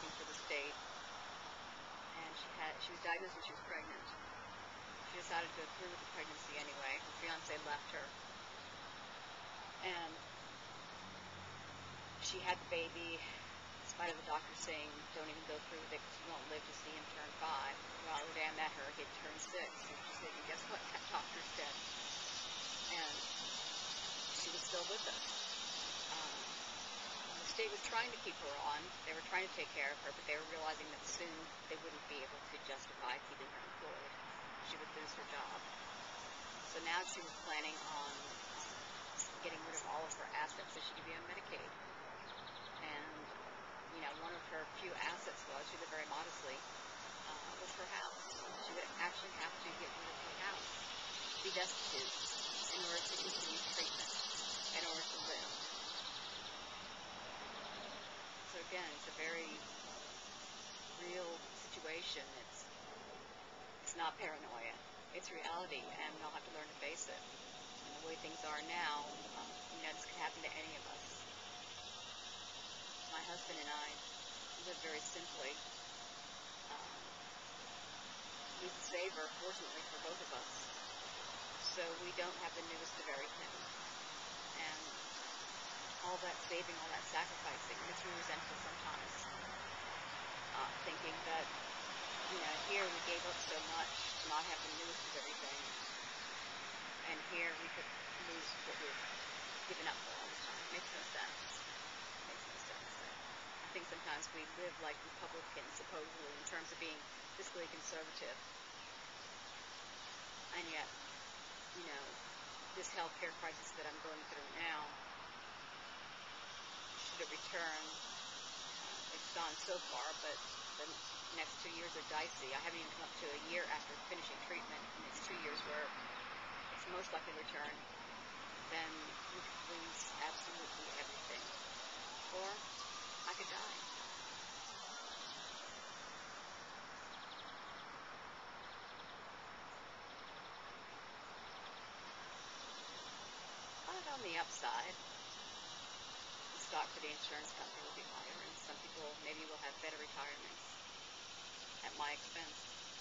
working for the state, and she was diagnosed when she was pregnant. She decided to go through with the pregnancy anyway. Her fiance left her, and she had the baby in spite of the doctor saying, don't even go through with it because you won't live to see him turn 5. Well, the day I met her, he'd turned 6, and she said, and guess what? That doctor's dead. And she was still with us. The state was trying to keep her on. They were trying to take care of her, but they were realizing that soon they wouldn't be able to justify keeping her employed. She would lose her job. So now she was planning on getting rid of all of her assets so she could be on Medicaid. And, you know, one of her few assets she lived very modestly, was her house. She would actually have to get rid of her house, be destitute, in order to continue treatment, in order to live. So again, it's a very real situation. It's not paranoia. It's reality, and we all have to learn to face it. And the way things are now, you know, this could happen to any of us. My husband and I live very simply. He's a saver, fortunately, for both of us. So we don't have the newest of everything. And all that saving, all that sacrificing makes me resentful sometimes. Thinking that, you know, here we gave up so much to not have the newest of everything. And here we could lose what we've given up for all this time. It makes no sense. It makes no sense. I think sometimes we live like Republicans, supposedly, in terms of being fiscally conservative. And yet, you know, this health care crisis that I'm going through now, should it return, it's gone so far, but the next 2 years are dicey. I haven't even come up to a year after finishing treatment, and it's 2 years where it's most likely to return. Then we could lose absolutely everything. Or I could die. But on the upside, the stock for the insurance company will be higher, and some people maybe will have better retirements at my expense.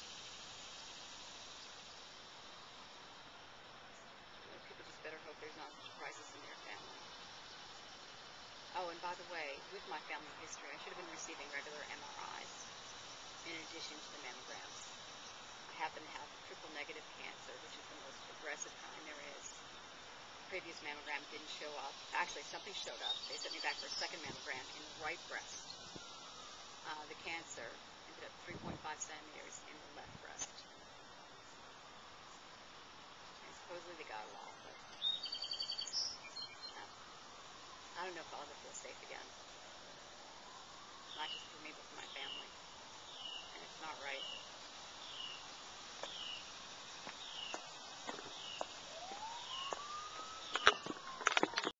You know, people just better hope there's not such a crisis in their family. Oh, and by the way, with my family history, I should have been receiving regular MRIs in addition to the mammograms. I happen to have triple-negative cancer, which is the most aggressive kind there is. The previous mammogram didn't show up. Actually, something showed up. They sent me back for a second mammogram in the right breast. The cancer ended up 3.5 centimeters in the left breast. And supposedly they got it all, but I don't know if I'll ever feel safe again. Not just for me, but for my family. And it's not right.